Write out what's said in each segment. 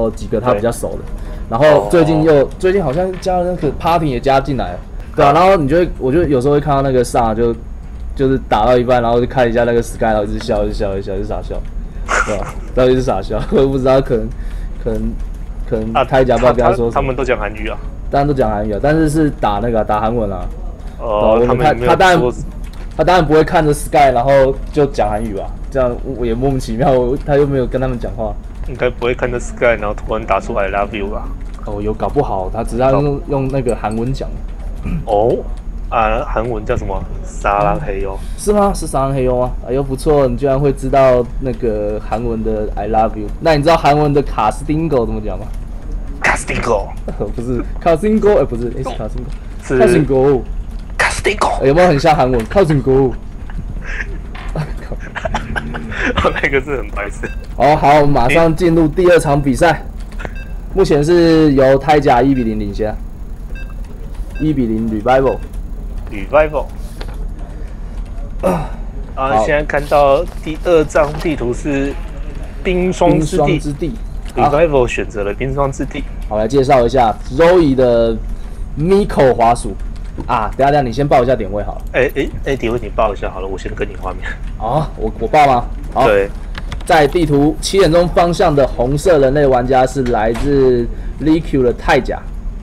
后几个他比较熟的，然后最近好像加了那个 Party 也加进来了，对啊，然后我就有时候会看到那个萨就是打到一半，然后就看一下那个 Sky， 然后一直笑，一直傻笑，对吧？然后一直傻笑，我也不知道可能开甲不知道跟他说什么。 他们都讲韩语啊， 当然都讲韩语啊，但是打那个打韩文啊。他当然不会看着 Sky， 然后就讲韩语吧，这样我也莫名其妙，他又没有跟他们讲话。 应该不会看着 Sky， 然后突然打出来 Love You 吧？ 哦，有搞不好他只是用那个韩文讲。 哦。韩文叫什么？撒浪嘿哟？是吗？是撒浪嘿哟吗？哎呦，不错，你居然会知道那个韩文的 I love you。那你知道韩文的卡斯丁狗怎么讲吗？ 卡斯丁狗？ 不是卡斯丁狗，不是，是卡斯丁狗。 是卡斯丁狗。 卡斯丁狗。 有没有很像韩文？卡斯丁狗。 那个是很白痴。 好，马上进入第二场比赛。目前是由泰甲1-0领先，1-0 Revival。 现在看到第二张地图是冰霜之地。Revival 选择了冰霜之地。 好，来介绍一下 Zoe 的 Miko 滑鼠啊。等一下，你先报一下点位好了。 点位你报一下好了，我先跟你画面。 我报吗？好。 对。 在地图7点钟方向的红色人类玩家是来自 LQ 的泰甲。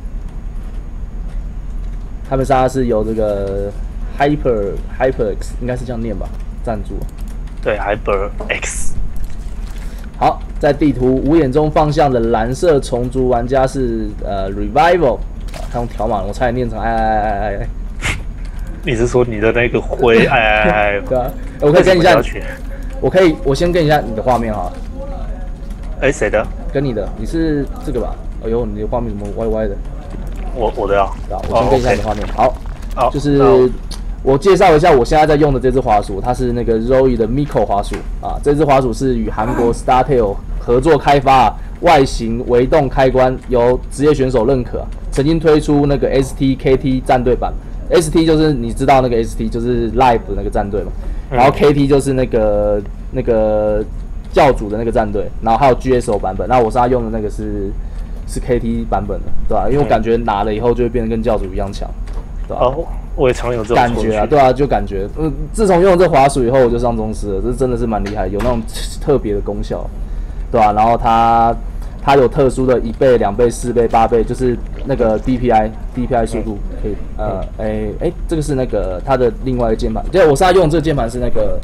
他们仨是由这个 HyperX 应该是这样念吧，赞助。 对 ，HyperX。 好，在地图5点钟方向的蓝色虫族玩家是Revival， 他用条码，我差点念成哎。 你是说你的那个灰哎？ 对啊，我可以跟一下，我先跟一下你的画面好了。 谁的？ 跟你的，你是这个吧？哎呦，你的画面怎么歪歪的？ 我的啊， 我先跟一下你的画面。好，就是我介绍一下我现在在用的这支滑鼠，它是那个 Zoe 的 Miko 滑鼠啊。这支滑鼠是与韩国 StarTale 合作开发，外形微动开关，由职业选手认可，曾经推出那个 ST、KT 战队版。ST 就是你知道那个 ST 就是 Live 的那个战队嘛，然后 KT 就是那个教主的那个战队，然后还有 GSO 版本。那我现在用的那个是 KT 版本的，对吧？因为我感觉拿了以后就会变得跟教主一样强，对吧？ 我也常有这种感觉啊，对啊，就感觉，自从用这滑鼠以后，我就上宗师了，这真的是蛮厉害，有那种特别的功效，对吧？然后它有特殊的1倍、2倍、4倍、8倍，就是那个 DPI 速度可以，这个是那个它的另外一个键盘，对，我现在用的这个键盘是那个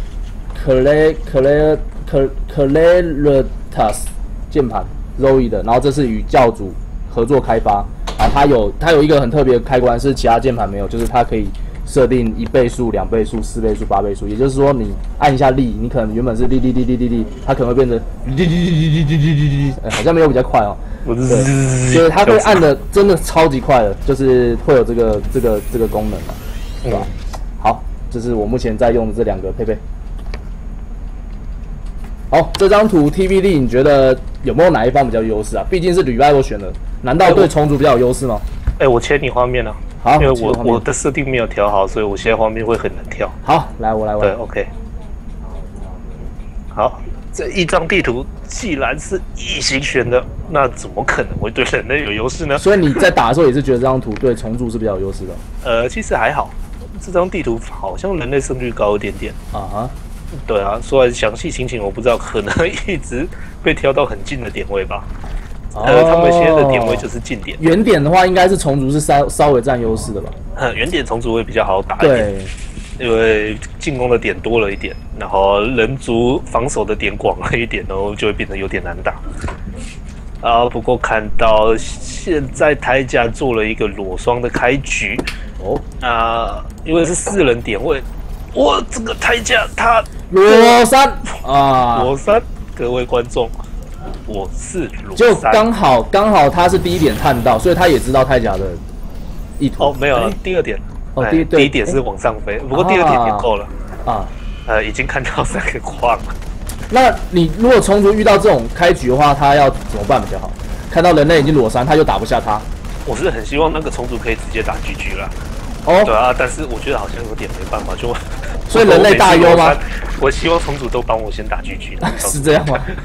Claritas 键盘 Zoe 的，然后这是与教主合作开发。啊，它有一个很特别的开关，是其他键盘没有，就是它可以设定1倍速、2倍速、4倍速、8倍速。也就是说，你按一下力，你可能原本是力，它可能会变成好像没有比较快哦。对，所以它会按的真的超级快的，就是会有这个功能嘛，对吧？好，这是我目前在用的这2个配备。好，这张图 TVD 你觉得有没有哪一方比较有优势啊？毕竟是Revival选的，难道对虫族比较有优势吗？ 我切你画面了， 好， 因为我的设定没有调好，所以我现在画面会很难跳。 好，来我来。 对 ，OK。好，这一张地图既然是异形选的，那怎么可能会对人类有优势呢？ 所以你在打的时候也是觉得这张图对虫族是比较有优势的？其实还好，这张地图好像人类胜率高一点点。对啊，说来详细情形我不知道，可能一直被挑到很近的点位吧。他们现在的点位就是近点。 远点的话，应该是虫族是稍微占优势的吧？ 远点虫族会比较好打一点，对，因为进攻的点多了一点，然后人族防守的点广了一点，然后就会变得有点难打。不过看到现在台甲做了一个裸双的开局，因为是4人点位。这个台甲他裸3啊， 裸3，各位观众，我是裸3， 就刚好他是第1点看到，所以他也知道泰甲的意图。 没有了，第2点，第1点是往上飞，不过第2点也够了已经看到3个框了。 那你如果虫族遇到这种开局的话，他要怎么办比较好？看到人类已经裸3，他就打不下他。 我是很希望那个虫族可以直接打 GG 啦。对啊，但是我觉得好像有点没办法，所以人类大优吗？ 我希望虫族都帮我先打 GG 是这样吗？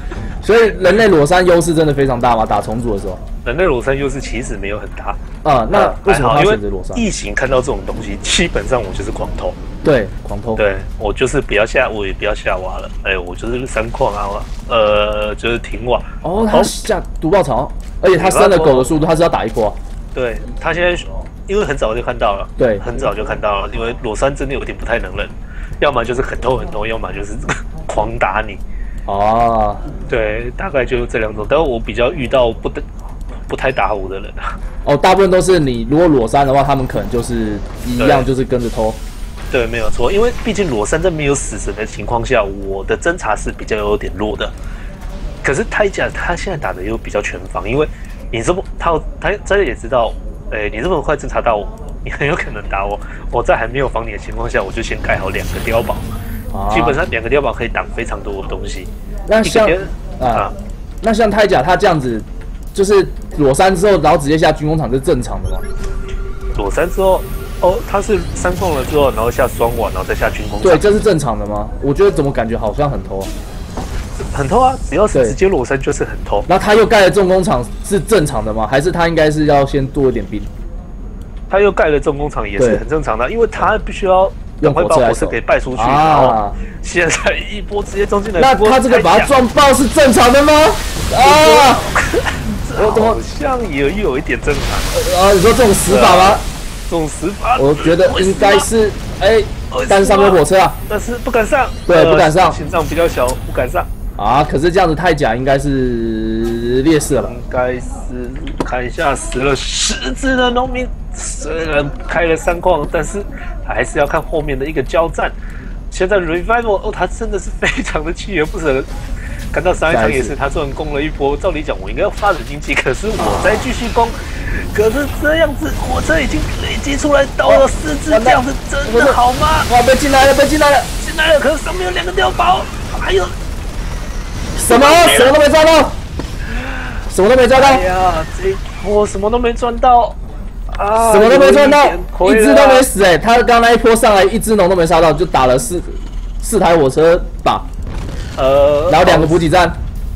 所以人类裸山优势真的非常大吗？打重组的时候， 人类裸山优势其实没有很大啊。那为什么他选择裸山？ 异形看到这种东西，基本上我就是狂偷。 对，狂偷。 对我就是不要下，我也不要下挖了。我就是山矿啊，就是停瓦。 哦，他下毒爆槽，而且他生了狗的速度，他是要打一波。 对他现在，因为很早就看到了， 对， 很早就看到了，因为裸山真的有点不太能忍，要么就是很偷，要么就是狂打你。 哦， 对，大概就是这两种。但是我比较遇到不太打我的人啊。 哦，大部分都是你如果裸山的话，他们可能就是一样，就是跟着偷。 对，没有错，因为毕竟裸山在没有死神的情况下，我的侦查是比较有点弱的。可是铠甲他现在打的又比较全防，因为你这么他也知道，你这么快侦查到我，你很有可能打我。我在还没有防你的情况下，我就先盖好2个碉堡，基本上2个碉堡可以挡非常多的东西。 那像那像铠甲他这样子，就是裸山之后，然后直接下军工厂是正常的吗？ 裸山之后。他是山控了之后，然后下双瓦，然后再下军工厂。 对，这是正常的吗？我觉得怎么感觉好像很偷， 很偷啊！只要是直接裸山就是很偷。 然后他又盖了重工厂，是正常的吗？还是他应该是要先多一点兵？ 他又盖了重工厂也是很正常的，因为他必须要赶快把火车给败出去，然后现在一波直接冲进来。 那他这个把他撞爆是正常的吗？啊， 好像也有一点正常。 你说这种死法吗？ 这种死法， 我觉得应该是但是上面火车啊， 但是不敢上， 对，不敢上， 心脏比较小，不敢上啊。可是这样子铠甲应该是劣势了吧？ 应该是看一下死了10只的农民，虽然开了3矿，但是还是要看后面的一个交战。现在 Revival 他真的是非常的锲而不舍。看到上一场也是，他虽然攻了一波，照理讲我应该要发展经济，可是我再继续攻，可是这样子火车已经累积出来到了4只，这样子真的好吗？ 哇，被进来了！ 进来了！可是上面有2个碉堡，还有什么都没抓到，什么都没抓到！ 哎呀，这波什么都没赚到啊！ 什么都没赚到，一只都没死他刚刚那一波上来，一只农都没杀到，就打了四台火车吧。然后2个补给站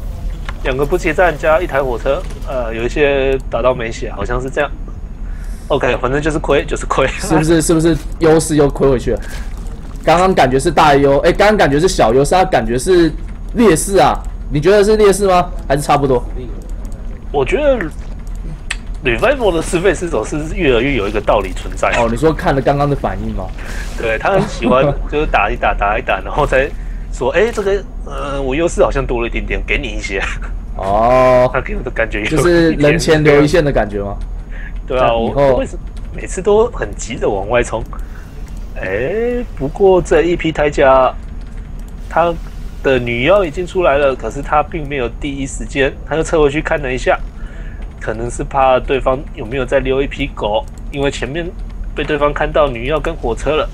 ，2个补给站加1台火车，有一些打到没血，好像是这样。OK， 反正就是亏， 是不是优势又亏回去了？刚刚感觉是大优，刚刚感觉是小优势，他感觉是劣势啊？你觉得是劣势吗？还是差不多？ 我觉得 Revival 的是非失手是越来越有一个道理存在。 你说看了刚刚的反应吗？ 对，他很喜欢就是打一打，然后再说，这个我优势好像多了一点点，给你一些。他给我的感觉就是人前留一线的感觉吗？ 对啊，我为什么每次都很急的往外冲？不过这一批铠甲，他的女妖已经出来了，可是他并没有第一时间，他就撤回去看了一下，可能是怕对方有没有再留一批狗，因为前面被对方看到女妖跟火车了。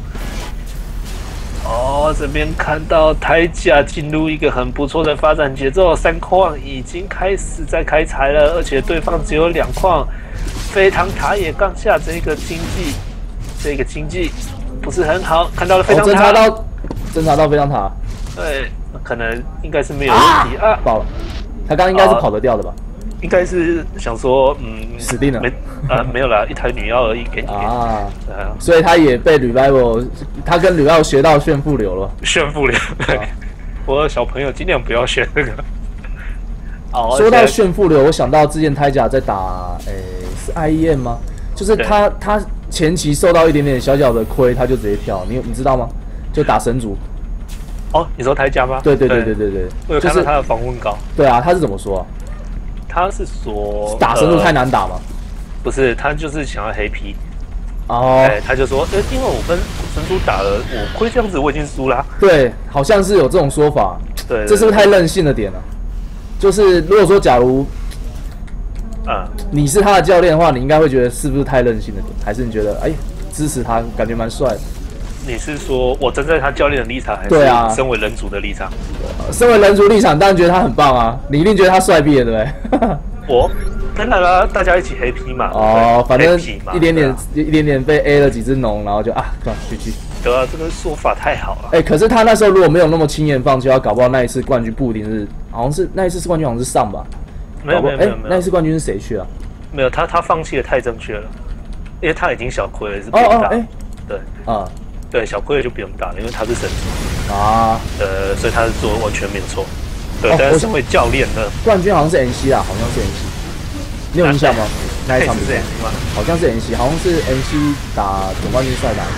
这边看到铠甲进入一个很不错的发展节奏，3矿已经开始在开采了，而且对方只有2矿，飞唐塔也刚下，这个经济不是很好。看到了飞唐塔， 侦查到飞唐塔， 对，可能应该是没有问题啊， 爆了，他刚刚应该是跑得掉的吧？ 应该是想说， 死定了， 没有啦，1台女妖而已，给你所以他也被 Revival， 他跟 Revival 学到炫富流了。 炫富流，对，我的小朋友尽量不要选这个。 说到炫富流，我想到之前铠甲在打，是 IEM 吗？就是他前期受到一点点小小的亏，他就直接跳，你知道吗？就打神族。 你说铠甲吗？ 对。 我有看到他的防温高。 对啊，他是怎么说啊？ 他是说打神族太难打吗？ 不是，他就是想要黑皮。他就说，因为我跟神族打了，我亏这样子我已经输啦。 对，好像是有这种说法。 对， 这是不是太任性了点了？就是如果说假如，你是他的教练的话，你应该会觉得是不是太任性了点？还是你觉得支持他，感觉蛮帅的？ 你是说我站在他教练的立场，还是身为人族的立场？ 身为人族立场，当然觉得他很棒啊！你一定觉得他帅毙了，对不对？ 我当然了，大家一起黑皮嘛。 反正一点点被 A 了几只农，然后就去。 对啊，这个说法太好了。 哎，可是他那时候如果没有那么轻言放弃，他搞不好那一次冠军不一定是，好像是那一次冠军好像是上吧？ 没有， 那一次冠军是谁去啊？ 没有，他放弃的太正确了，因为他已经小亏了，是不用打。对啊，对，小亏了就不用打了，因为他是神族啊，所以他是做完全没有错。对，但是身为教练呢， 冠军好像是 NC 啦，好像是 NC， 你有印象吗？那一场比赛好像是 NC， 好像是 NC 打总冠军赛打。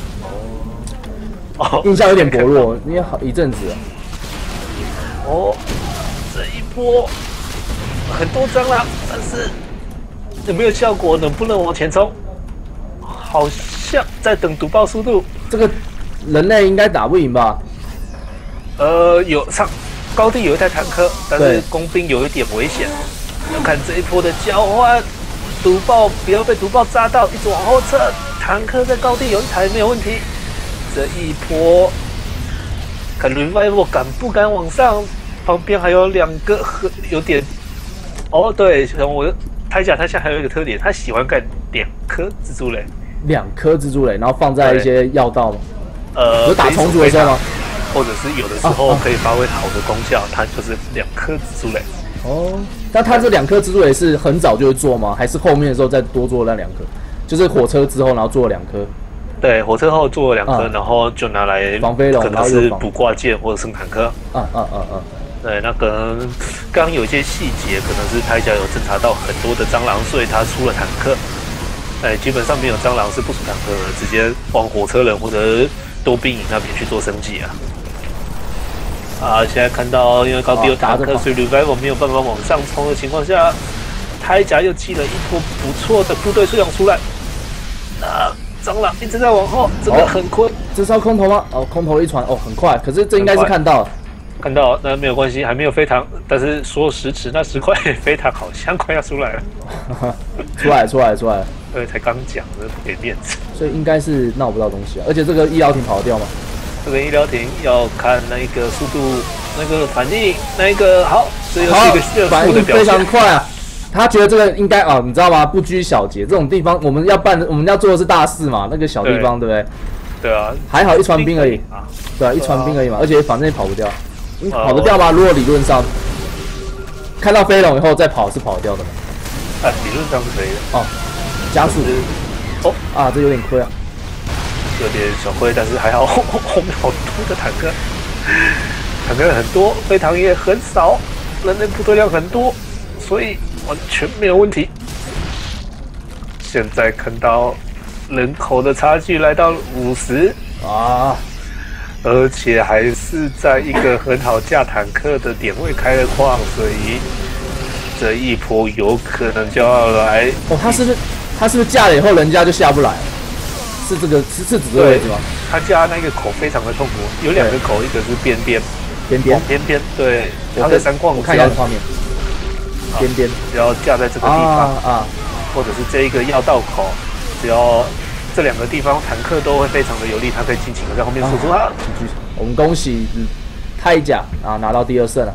哦，印象有点薄弱，因为好一阵子了。 哦，这一波很多蟑螂，但是有没有效果？能不能往前冲？好像在等毒爆速度。 这个人类应该打不赢吧？ 有上高地有一台坦克，但是工兵有一点危险。要看这一波的交换，毒爆不要被毒爆炸到，一直往后撤。坦克在高地有一台没有问题。这一波，看 Revival 敢不敢往上？旁边还有2个有点，哦对，我铠甲它现在还有一个特点，它喜欢盖2颗蜘蛛雷 ，2颗蜘蛛雷，然后放在一些要道吗？有打虫族的时候吗？ 或者是有的时候可以发挥好的功效，它就是2颗蜘蛛雷。 哦，那它这2颗蜘蛛雷是很早就会做吗？还是后面的时候再多做那2颗？就是火车之后，然后做了2颗。 对，火车后做了2颗，然后就拿来防飞龙， 可能是补挂件或者是坦克。对，那可能刚刚有一些细节，可能是铠甲有侦查到很多的蟑螂，所以他出了坦克。基本上没有蟑螂是不出坦克的，直接往火车人或者多兵营那边去做升级啊！现在看到因为高地有坦克，所以 Revival 没有办法往上冲的情况下，铠甲又积了一波不错的部队数量出来。蟑螂一直在往后，真的很困。 这是要空投吗？哦，空投一传，哦，很快。可是这应该是看到了。 看到，那没有关系，还没有飞糖，但是说10尺那10块飞糖好像快要出来了。 出来了。 对，才刚讲，真的不给面子。 所以应该是闹不到东西啊，而且这个医疗艇跑得掉吗？ 这个医疗艇要看那个速度、那个反应、那个好，这又是一个反应非常快啊。他觉得这个应该啊，你知道吗？不拘小节，这种地方我们要做的是大事嘛，那个小地方对不对？ 对啊， 还好一船兵而已，对啊，一船兵而已嘛，而且反正也跑不掉，跑得掉吗？如果理论上看到飞龙以后再跑是跑得掉的嘛？ 理论上是可以的哦，加速这有点亏啊， 有点小亏，但是还好后面好多的坦克很多，飞糖也很少，人类部队量很多，所以完全没有问题。现在看到人口的差距来到50啊，而且还是在一个很好架坦克的点位开了矿，所以这一波有可能就要来。 哦，他是不是架了以后人家就下不来了？是这个是指这个位置吗？ 他架那个口非常的痛苦，有2个口，一个是边边，对，他的3矿我看一下画面。边只要架在这个地方或者是这一个要道口，只要这2个地方坦克都会非常的有力，它可以尽情的在后面输出它。 我们恭喜铠甲拿到第2胜了。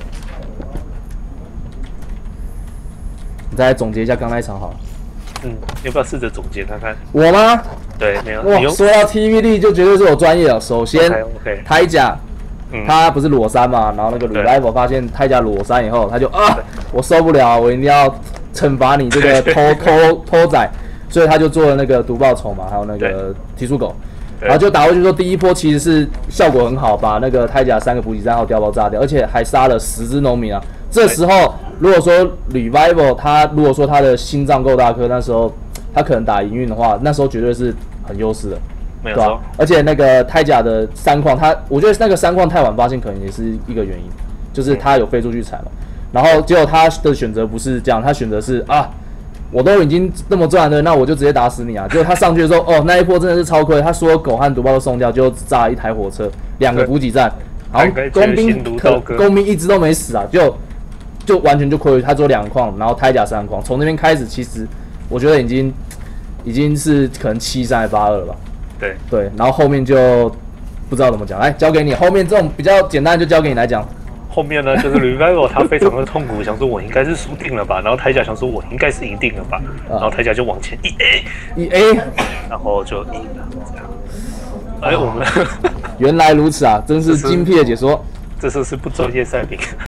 你再来总结一下刚那一场好了。 要不要试着总结看看？ 我吗？ 对，没有。 哇，说到 TVD 就绝对是我专业了。首先，铠甲。他不是裸3嘛，然后那个 Revival 发现铠甲裸3以后，他就我受不了，我一定要惩罚你这个偷仔，所以他就做了那个毒爆虫嘛，还有那个提速狗，然后就打过去说第一波其实是效果很好，把那个铠甲3个补给站号碉堡炸掉，而且还杀了10只农民啊。这时候如果说 Revival 如果说他的心脏够大颗，那时候他可能打营运的话，那时候绝对是很优势的。 没有错， 而且那个铠甲的3矿，我觉得那个3矿太晚发现，可能也是一个原因，就是他有飞出去踩嘛。然后结果他的选择不是这样，他选择是我都已经那么赚了，那我就直接打死你啊！结果他上去的时候，那一波真的是超亏，他所有狗和毒爆都送掉，就只炸了1台火车，2个补给站，然后工兵一直都没死啊，就完全就亏，他只有2矿，然后铠甲3矿，从那边开始，其实我觉得已经是可能7-3还8-2了吧。对，然后后面就不知道怎么讲，来交给你。后面这种比较简单就交给你来讲。 后面呢，就是 Revival 他非常的痛苦，想说我应该是输定了吧，然后铠甲想说我应该是赢定了吧，然后铠甲就往前1A， 然后就赢了，这样。 哎，我们原来如此啊，真是精辟的解说。 这次是不专业赛评。